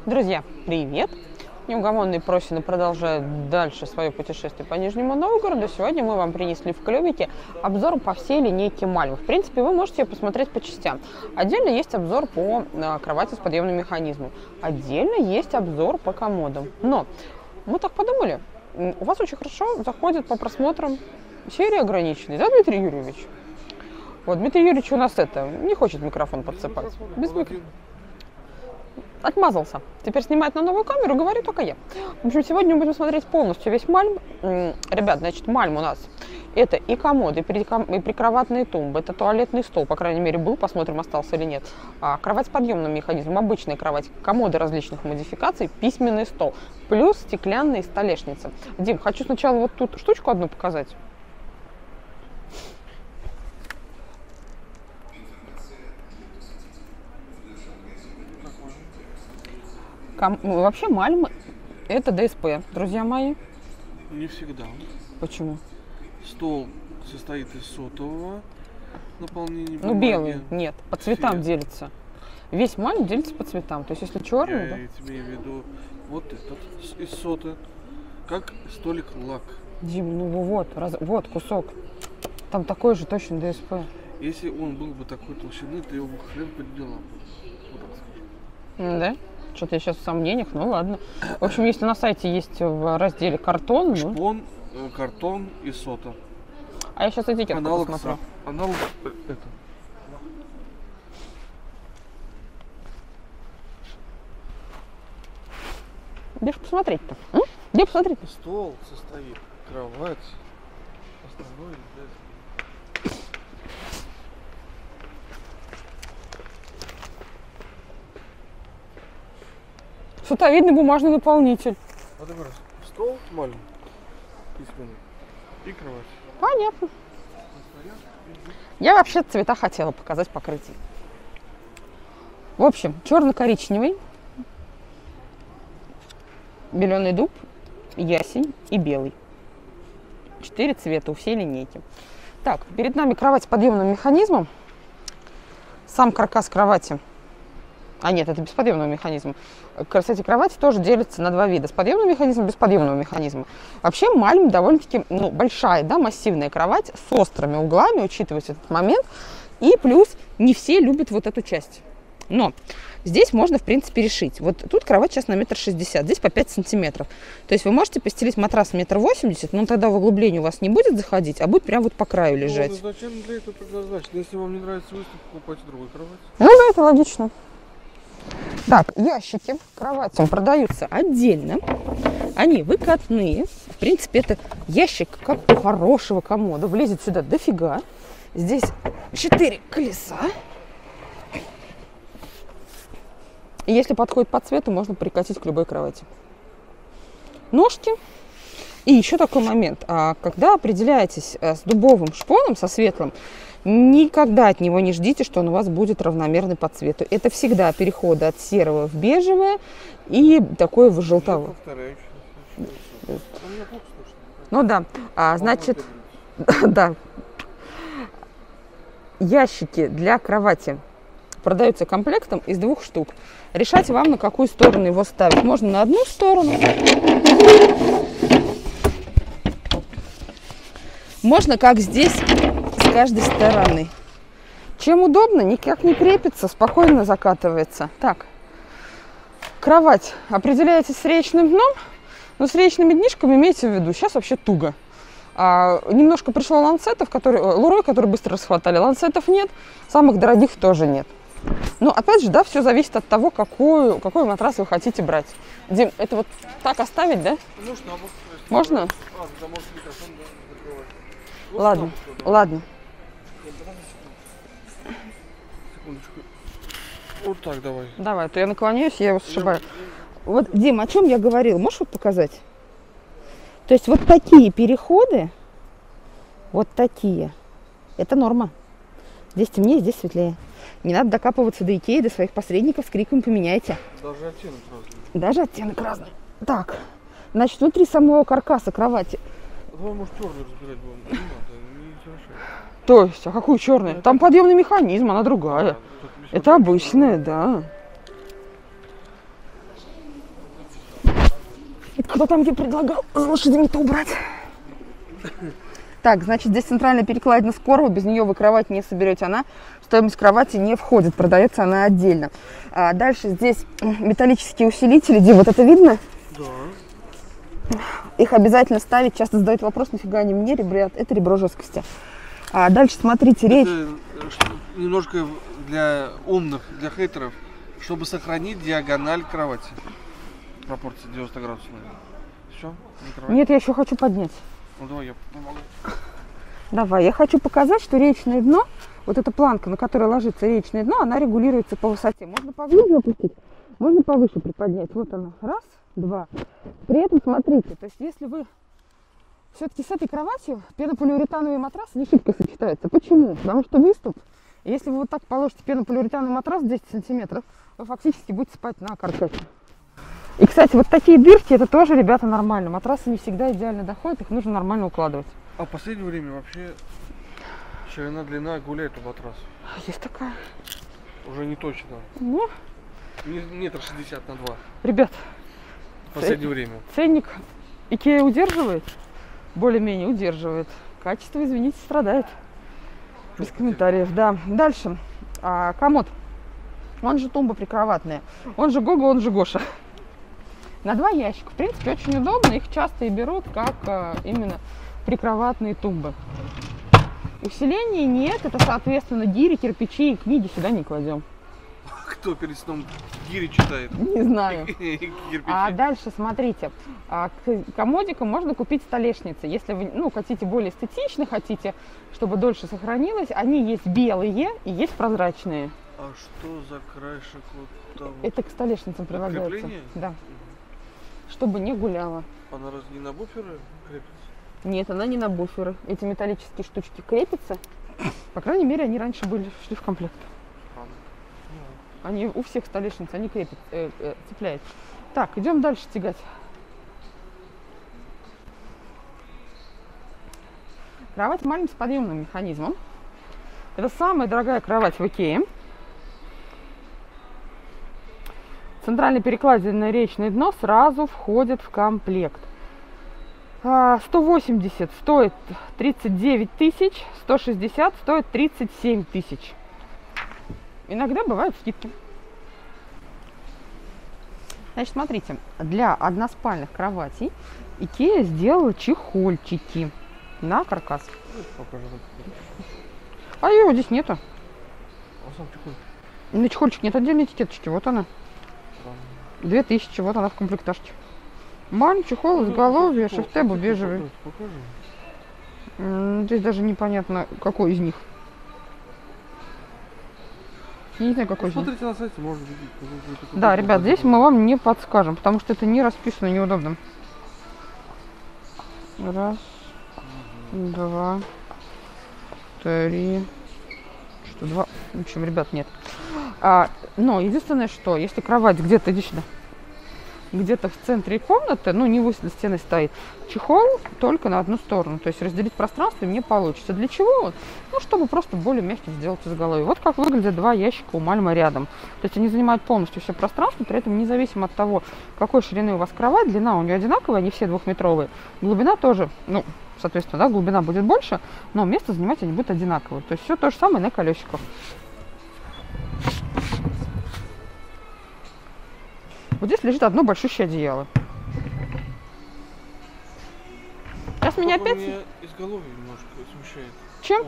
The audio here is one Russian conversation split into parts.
Друзья, привет! Неугомонные просины продолжают дальше свое путешествие по Нижнему Новгороду. Сегодня мы вам принесли в клювике обзор по всей линейке Мальм. В принципе, вы можете ее посмотреть по частям. Отдельно есть обзор по кровати с подъемным механизмом. Отдельно есть обзор по комодам. Но мы так подумали, у вас очень хорошо заходит по просмотрам серии ограниченной, да, Дмитрий Юрьевич? Вот, Дмитрий Юрьевич у нас не хочет микрофон подсыпать. Без микрофона. Отмазался. Теперь снимает на новую камеру, говорю только я. В общем, сегодня мы будем смотреть полностью весь Мальм. Ребят, значит, Мальм у нас это и комоды, и прикроватные тумбы, это туалетный стол, по крайней мере, был, посмотрим, остался или нет. Кровать с подъемным механизмом, обычная кровать, комоды различных модификаций, письменный стол, плюс стеклянные столешницы. Дим, хочу сначала вот тут штучку одну показать. Вообще Мальм это ДСП, друзья мои. Не всегда. Почему? Стол состоит из сотового наполнения бумаги. Ну белый, нет, по цветам делится. Весь Мальм делится по цветам. То есть если черный, Я тебе имею в виду вот этот из соты, как столик лак. Дим, ну вот кусок. Там такой же точно ДСП. Если он был бы такой толщины, ты его бы хрен поделал. Вот так скажу. Да? Что-то я сейчас в сомнениях, ну ладно. В общем, если на сайте есть в разделе картон, шпон, картон и сота. А я сейчас этикетку посмотрю. Аналог это. Где же посмотреть-то? Где посмотреть? Стол состоит, кровать, основной для... Сотовидный бумажный наполнитель. Вот такой стол Мальм письменный и кровать. Понятно. Я вообще цвета хотела показать покрытие. В общем, черно-коричневый, беленый дуб, ясень и белый. 4 цвета у всей линейки. Так, перед нами кровать с подъемным механизмом. Сам каркас кровати. А нет, это без подъемного механизма. Кстати, кровати тоже делятся на два вида. С подъемным механизмом, без подъемного механизма. Вообще Мальм довольно-таки большая, да, массивная кровать с острыми углами, учитывая этот момент. И плюс не все любят вот эту часть. Но здесь можно, в принципе, решить. Вот тут кровать сейчас на 1,60 м, здесь по 5 сантиметров. То есть вы можете постелить матрас 1,80 м, но тогда в углубление у вас не будет заходить, а будет прямо вот по краю лежать. Ну, зачем для этого предназначено? Если вам не нравится выставка, покупайте другую кровать. Ну да, это логично. Так, ящики к кроватям продаются отдельно. Они выкатные. В принципе, это ящик, как у хорошего комода. Влезет сюда дофига. Здесь 4 колеса. И если подходит по цвету, можно прикатить к любой кровати. Ножки. И еще такой момент. Когда определяетесь с дубовым шпоном, со светлым, никогда от него не ждите, что он у вас будет равномерный по цвету. Это всегда переходы от серого в бежевое и такое в желтовое. Ну да, значит, да. Ящики для кровати продаются комплектом из 2 штук. Решать вам, на какую сторону его ставить. Можно на одну сторону. Можно, как здесь, с каждой стороны. Чем удобно, никак не крепится, спокойно закатывается. Так, кровать определяете с речным дном, но с речными днишками имейте в виду, сейчас вообще туго. Немножко пришло ланцетов, лурой, которые быстро расхватали. Ланцетов нет, самых дорогих тоже нет. Но опять же, да, все зависит от того, какой матрас вы хотите брать. Дим, это вот так оставить, да? Можно? Ладно, ладно. Секундочку. Вот так давай. Давай, то я наклоняюсь, я его сшибаю. Вот, Дим, о чем я говорил? Можешь вот показать? То есть вот такие переходы, вот такие, это норма. Здесь темнее, здесь светлее. Не надо докапываться до Икеи, до своих посредников с криком «поменяйте». Даже оттенок разный. Даже оттенок разный. Так, значит, внутри самого каркаса кровати. Давай, может, черный разбирать будем. Не надо, не хорошо. То есть, а какую черную? Там подъемный механизм, она другая. Это обычная, да. Кто там где предлагал с лошадьми-то убрать? Так, значит, здесь центральная перекладина скорого, без нее вы кровать не соберете, она в стоимость кровати не входит, продается она отдельно. Дальше здесь металлические усилители, Дим, вот это видно? Да. Их обязательно ставить, часто задают вопрос, нафига они мне, ребят, это ребро жесткости. Дальше смотрите, речь... Это немножко для умных, для хейтеров, чтобы сохранить диагональ кровати. Пропорция 90 градусов, наверное. Все? Нет, я еще хочу поднять. Ну давай я помогу. Давай, я хочу показать, что речное дно, вот эта планка, на которой ложится речное дно, она регулируется по высоте. Можно поглубже опустить, можно повыше приподнять. Вот она, раз, два. При этом смотрите, то есть если вы все-таки с этой кроватью пенополиуретановый матрас не шибко сочетается. Почему? Потому что выступ, если вы вот так положите пенополиуретановый матрас 10 сантиметров, вы фактически будете спать на каркасе. И, кстати, вот такие дырки, это тоже, ребята, нормально. Матрасы не всегда идеально доходят, их нужно нормально укладывать. А в последнее время вообще ширина, длина гуляет у матраса. Есть такая. Уже не точно. Ну, Метр 60 на 2. ребят, В последнее время. ценник Икея удерживает? Более-менее удерживает. Качество, извините, страдает. Без комментариев, да. Дальше. Комод. Он же тумба прикроватная. Он же Гога, он же Гоша. На 2 ящика. В принципе, очень удобно. Их часто и берут как именно прикроватные тумбы. Усилений нет. Это, соответственно, гири, кирпичи и книги сюда не кладем. Кто перед сном гири читает? Не знаю. Кирпичи. Дальше, смотрите. К комодикам можно купить столешницы. Если вы хотите более эстетично, хотите, чтобы дольше сохранилось, они есть белые и есть прозрачные. А что за краешек вот там? Это к столешницам прилагается. Крепление? Да. Чтобы не гуляла. Она разве не на буферы крепится? Нет, она не на буферы. Эти металлические штучки крепятся. По крайней мере, они раньше шли в комплект. Они у всех столешниц, они цепляют. Так, идем дальше тягать. Кровать маленькая с подъемным механизмом. Это самая дорогая кровать в Икее. Центральное перекладинное речное дно сразу входит в комплект. 180 стоит 39 тысяч, 160 стоит 37 тысяч. Иногда бывают скидки. Значит, смотрите, для односпальных кроватей Икея сделала чехольчики на каркас. А ее здесь нету. На чехольчик нет отдельной этикеточки, вот она. 2000, вот она в комплектажке. Маленький чехол, изголовье, шифтебу бежевый. Здесь даже непонятно, какой из них. Я не знаю, какой из них. Смотрите на сайте, можно видеть. Да, ребят, здесь мы вам не подскажем, потому что это не расписано, неудобно. Раз, два, три, что, два. В общем, ребят, нет. Но единственное, что если кровать где-то лично, где-то в центре комнаты, не возле стены стоит, чехол только на одну сторону. То есть разделить пространство не получится. Для чего? Чтобы просто более мягко сделать изголовье. Вот как выглядят 2 ящика у Мальмы рядом. То есть они занимают полностью все пространство, при этом независимо от того, какой ширины у вас кровать, длина у нее одинаковая, они все 2-метровые. Глубина тоже, соответственно, глубина будет больше, но место занимать они будут одинаковые. То есть все то же самое на колесиках. Вот здесь лежит одно большущее одеяло. Сейчас меня опять... Меня изголовье немножко смущает. Чем?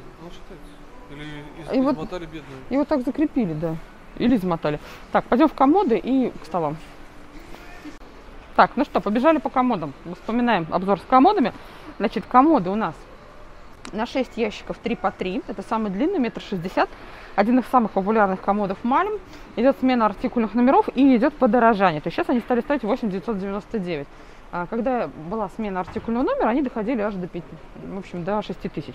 Или измотали бедную. И вот так закрепили, да. Или измотали. Так, пойдем в комоды и к столам. Так, ну что, побежали по комодам. Вспоминаем обзор с комодами. Значит, комоды у нас на 6 ящиков 3 по 3. Это самый длинный, 1,60 м. Один из самых популярных комодов Мальм. Идет смена артикульных номеров и идет подорожание. То есть сейчас они стали стоить 8 999. А когда была смена артикульного номера, они доходили аж до 5, в общем, до 6 тысяч.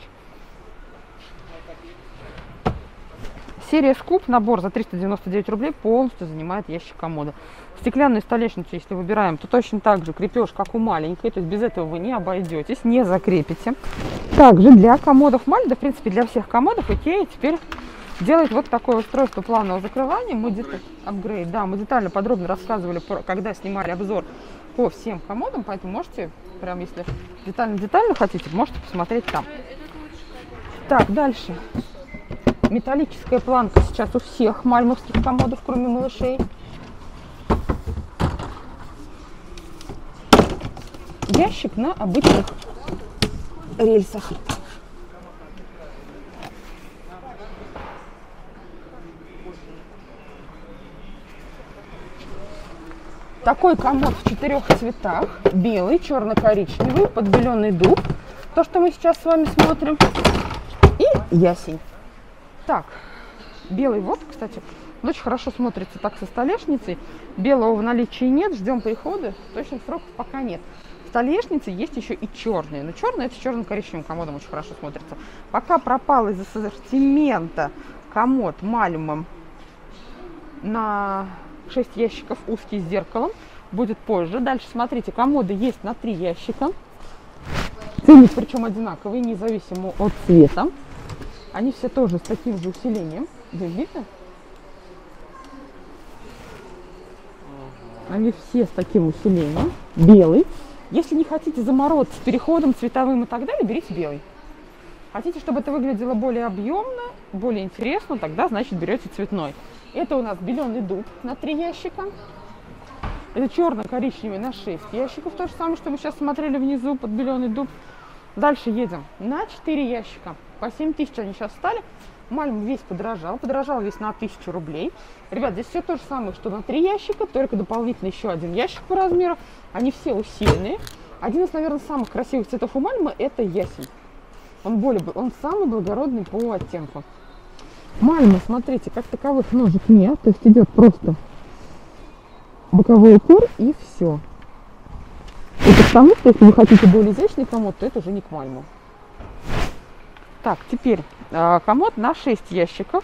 Серия Скуп, набор за 399 рублей полностью занимает ящик комода. Стеклянную столешницу, если выбираем, то точно так же крепеж, как у маленькой. То есть без этого вы не обойдетесь, не закрепите. Также для комодов Мальм, да, в принципе, для всех комодов Икея теперь делает вот такое устройство плавного закрывания. Апгрейд, да, мы детально, подробно рассказывали, когда снимали обзор по всем комодам, поэтому можете, прям если детально хотите, можете посмотреть там. Так, дальше. Металлическая планка сейчас у всех мальмовских комодов, кроме малышей. Ящик на обычных рельсах. Такой комод в 4 цветах. Белый, черно-коричневый, подбеленный дуб. То, что мы сейчас с вами смотрим. И ясень. Так, белый вот, кстати, он очень хорошо смотрится так со столешницей. Белого в наличии нет, ждем прихода. Точных сроков пока нет. В столешнице есть еще и черные. Но черный это с черно-коричневым комодом очень хорошо смотрится. Пока пропал из ассортимента комод мальмом на 6 ящиков узкий с зеркалом. Будет позже. Дальше смотрите, комоды есть на 3 ящика. Цены причем одинаковые, независимо от цвета. Они все тоже с таким же усилением. Видите? Они все с таким усилением. Белый. Если не хотите заморозить с переходом цветовым и так далее, берите белый. Хотите, чтобы это выглядело более объемно, более интересно, тогда, значит, берете цветной. Это у нас беленый дуб на 3 ящика. Это черно-коричневый на 6 ящиков. То же самое, что мы сейчас смотрели внизу под беленый дуб. Дальше едем на 4 ящика. По 7000 они сейчас стали. Мальм весь подорожал. Подорожал весь на 1000 рублей. Ребят, здесь все то же самое, что на 3 ящика, только дополнительно еще один ящик по размеру. Они все усиленные. Один из, наверное, самых красивых цветов у мальма – это ясень. Он самый благородный по оттенку. Мальма, смотрите, как таковых ножек нет. То есть идет просто боковой упор и все. Это потому, что если вы хотите более изящный комод, то это уже не к мальму. Так, теперь комод на 6 ящиков.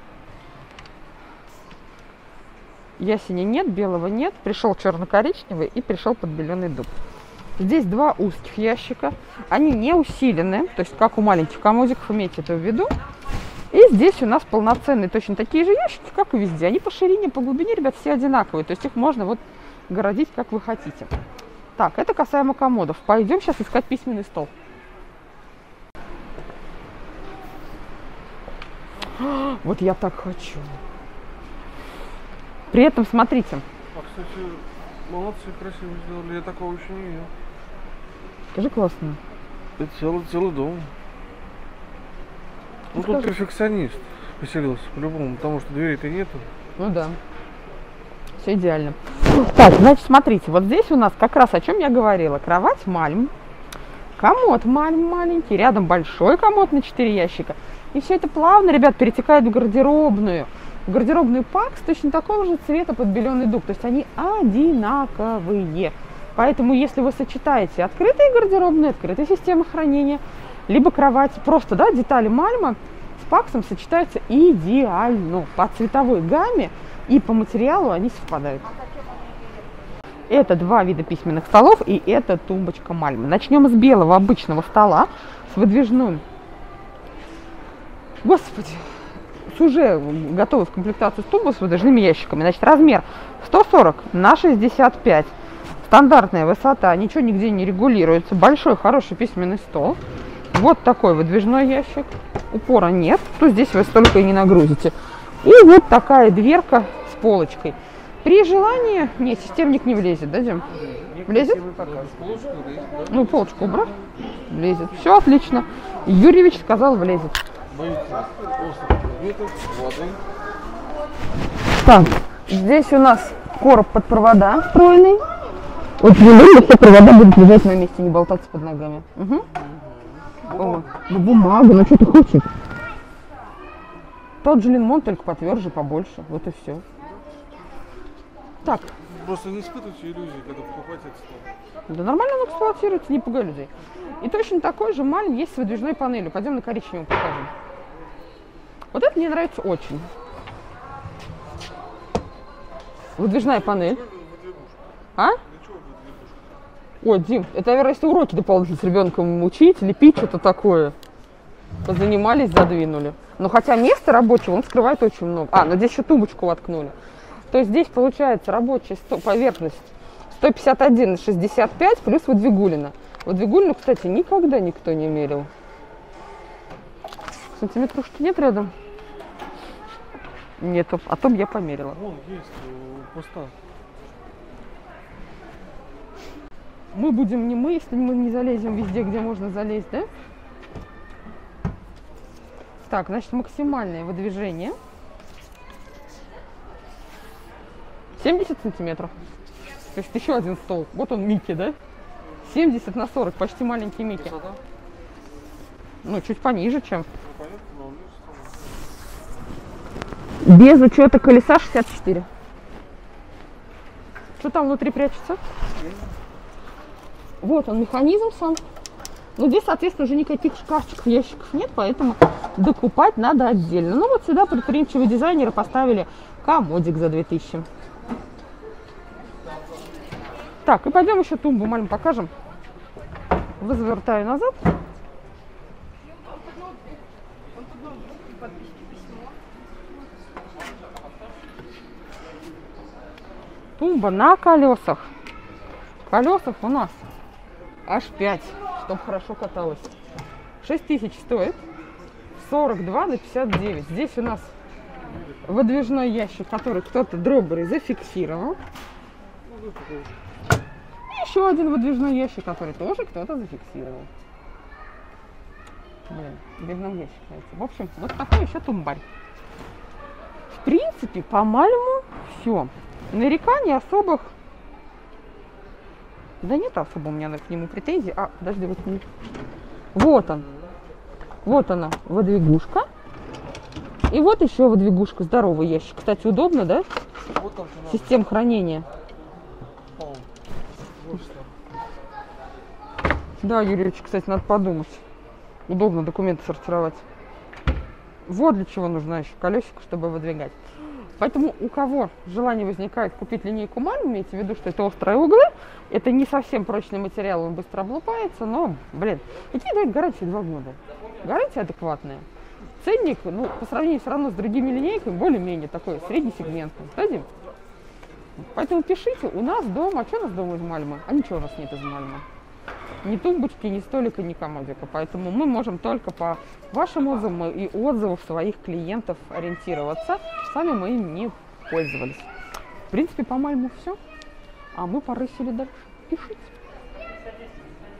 Ясени нет, белого нет. Пришел черно-коричневый и пришел подбеленный дуб. Здесь 2 узких ящика. Они не усилены, то есть как у маленьких комодиков, имейте это в виду. И здесь у нас полноценные точно такие же ящики, как и везде. Они по ширине, по глубине, ребят, все одинаковые. То есть их можно вот городить, как вы хотите. Так, это касаемо комодов. Пойдем сейчас искать письменный стол. Вот я так хочу. При этом, смотрите. А, кстати, молодцы, красиво сделали. Я такого еще не видел. Скажи, классно. Это целый дом. Ну, тут перфекционист поселился по-любому, потому что дверей-то нету. Ну да. Все идеально. Так, значит, смотрите, вот здесь у нас как раз о чем я говорила. Кровать мальм, комод мальм маленький, рядом большой комод на 4 ящика. И все это плавно, ребят, перетекает в гардеробную. В гардеробную пакс точно такого же цвета подбеленный дуб. То есть они одинаковые. Поэтому, если вы сочетаете открытые гардеробные, открытые системы хранения, либо кровать, просто, да, детали мальма с паксом сочетаются идеально. По цветовой гамме и по материалу они совпадают. Это 2 вида письменных столов и это тумбочка мальмы. Начнем с белого обычного стола с выдвижным. Господи, с уже готовой в комплектацию тумбу с выдвижными ящиками. Значит, размер 140 на 65. Стандартная высота, ничего нигде не регулируется. Большой, хороший письменный стол. Вот такой выдвижной ящик. Упора нет, то здесь вы столько и не нагрузите. И вот такая дверка с полочкой. При желании... Нет, системник не влезет, да, Дим? Влезет? Ну, полочку убрать. Влезет. Все отлично. Юрьевич сказал, влезет. Так, здесь у нас короб под провода встроенный. Вот все провода будут лежать на месте, не болтаться под ногами. Угу. О, да бумага, ну что ты хочешь? Тот же лимон, только потверже, побольше. Вот и все. Так. Просто не испытывайте иллюзии, когда покупаете этот стол. Да нормально он эксплуатируется, не пугай людей. И точно такой же мальм есть с выдвижной панелью. Пойдем на коричневую покажем. Вот это мне нравится очень. Выдвижная панель. А? Ой, Дим, это, наверное, если уроки дополнительно с ребенком учить, лепить что-то такое. Позанимались, задвинули. Но хотя место рабочего он скрывает очень много. А, но здесь еще тумбочку воткнули. То есть здесь получается рабочая поверхность 151 на 65 плюс выдвигулина. Выдвигулину, кстати, никогда никто не мерил. Сантиметров что нет рядом? Нету, а то б я померила. Вон есть, пусто. Мы будем не мы, если мы не залезем везде, где можно залезть, да? Так, значит, максимальное выдвижение 70 сантиметров. То есть еще один стол. Вот он, Микки, да? 70 на 40, почти маленький Микки. Высота? Ну, чуть пониже, чем. Ну, понятно, но Без учета колеса 64. Что там внутри прячется? Вот он, механизм сам. Ну, здесь, соответственно, уже никаких шкафчиков, ящиков нет, поэтому докупать надо отдельно. Ну, вот сюда предприимчивые дизайнеры поставили комодик за 2000. Так, и пойдем еще тумбу маленькую покажем. Возвертаю назад. Тумба на колесах. Колесах у нас аж 5, чтобы хорошо каталось. 6000 стоит. 42 на 59. Здесь у нас выдвижной ящик, который кто-то дроберой зафиксировал. И еще один выдвижной ящик, который тоже кто-то зафиксировал. Блин, в бедном ящике. В общем, вот такой еще тумбарь. В принципе, по-моему, все. Нареканий особых. Да нет особо у меня к нему претензий. А, подожди, вот не. Вот он. Вот она, выдвигушка. И вот еще выдвигушка. Здоровый ящик. Кстати, удобно, да? вот там Система хранения. Да, Юрьевич, кстати, надо подумать. Удобно документы сортировать. Вот для чего нужна еще колесико, чтобы выдвигать. Поэтому у кого желание возникает купить линейку Мальм, имейте в виду, что это острые углы, это не совсем прочный материал, он быстро облупается, но, блин, какие дают гарантии 2 года? Гарантия адекватная. Ценник, ну, по сравнению все равно с другими линейками, более-менее такой среднесегментный. Дадим? Поэтому пишите, у нас дома, а что у нас дома из Мальмы? А ничего у нас нет из Мальмы. Ни тумбочки, ни столика, ни комодика. Поэтому мы можем только по вашим отзывам и отзывам своих клиентов ориентироваться. Сами мы им не пользовались. В принципе, по Мальму все. А мы порысили дальше. Пишите.